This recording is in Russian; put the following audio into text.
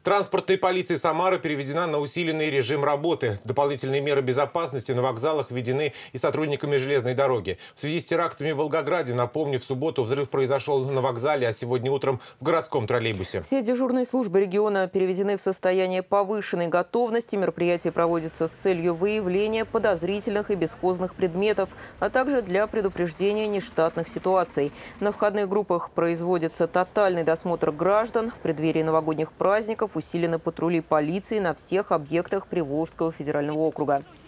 Транспортная полиция Самары переведена на усиленный режим работы. Дополнительные меры безопасности на вокзалах введены и сотрудниками железной дороги. В связи с терактами в Волгограде, напомню, в субботу взрыв произошел на вокзале, а сегодня утром в городском троллейбусе. Все дежурные службы региона переведены в состояние повышенной готовности. Мероприятие проводится с целью выявления подозрительных и бесхозных предметов, а также для предупреждения нештатных ситуаций. На входных группах производится тотальный досмотр граждан. В преддверии новогодних праздников усилены патрули полиции на всех объектах Приволжского федерального округа.